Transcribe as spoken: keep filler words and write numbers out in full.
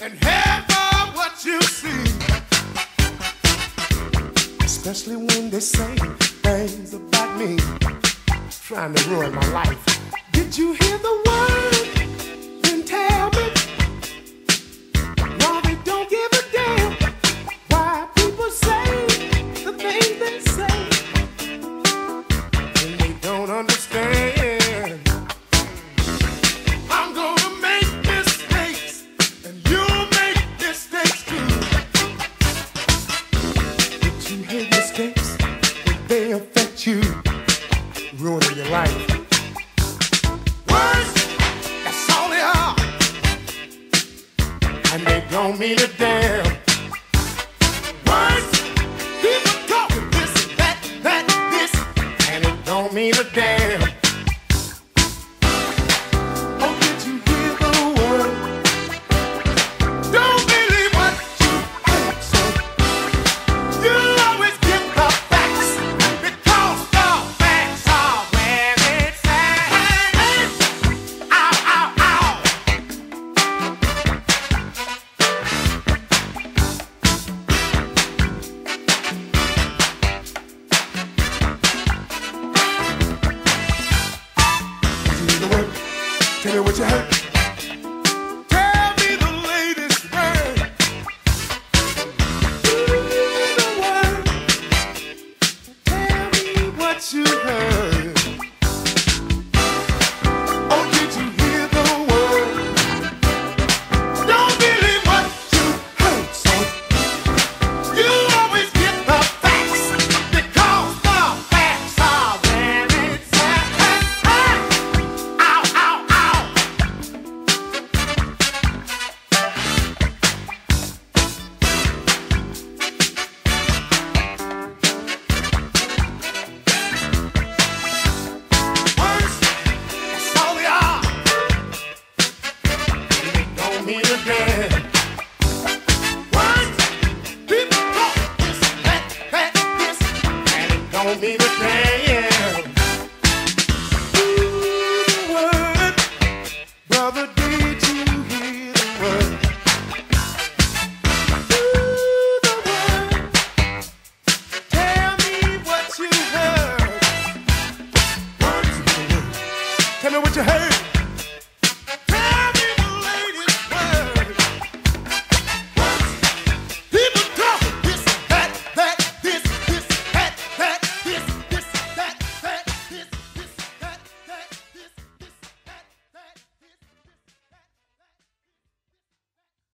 and half of what you see. Especially when they say things about me, trying to ruin my life. Did you hear the word? Then tell me. No, they don't give a damn why people say the things they say, and they don't understand. I'm gonna make mistakes, and you'll make mistakes too. But you hate mistakes, and they affect you, ruining your life. Words, that's all they are, and they don't mean a damn. Words, people talking this, that, that, this, and it don't mean a damn. Oh, did you hear the word? Don't believe what you heard, son. You'll always get the facts, because the facts are where it's at. Ow, ow, ow. Did you hear the word? Tell me what you heard. Tell me the latest word. Hear the word. Tell me what you heard. Oh, did you hear the word? Don't believe what you heard, son. You always get the facts, because the facts are where it's at. Ow, ow, ow. Words, that's all they are, and they don't mean a damn. Words, people talk this, that, that, this, and it don't mean a damn. Hear the word, brother, did you hear the word? Hear the word, tell me what you heard. Words, tell me what you heard.